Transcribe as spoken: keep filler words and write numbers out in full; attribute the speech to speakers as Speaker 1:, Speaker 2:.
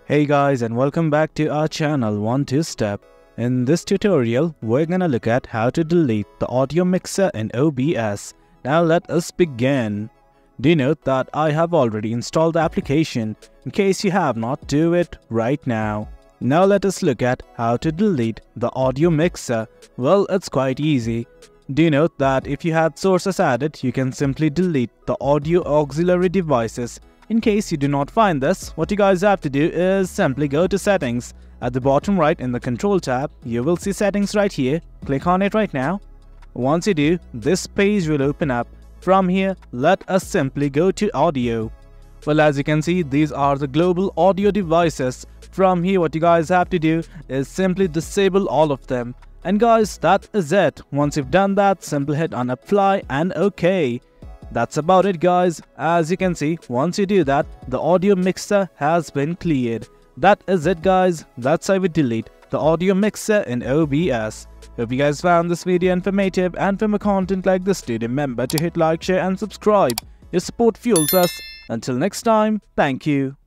Speaker 1: Hey guys, and welcome back to our channel one two step. In this tutorial, we're gonna look at how to delete the audio mixer in O B S. Now let us begin. Do note that I have already installed the application. In case you have not, do it right now. Now let us look at how to delete the audio mixer. Well, it's quite easy. Do note that if you had sources added, you can simply delete the audio auxiliary devices. In case you do not find this, what you guys have to do is simply go to settings. At the bottom right in the control tab, you will see settings right here. Click on it right now. Once you do, this page will open up. From here, let us simply go to audio. Well, as you can see, these are the global audio devices. From here, what you guys have to do is simply disable all of them. And guys, that is it. Once you've done that, simply hit on apply and OK. That's about it guys. As you can see, once you do that, the audio mixer has been cleared. That is it guys. That's how we delete the audio mixer in O B S. Hope you guys found this video informative, and for more content like this, do remember to hit like, share and subscribe. Your support fuels us. Until next time, thank you.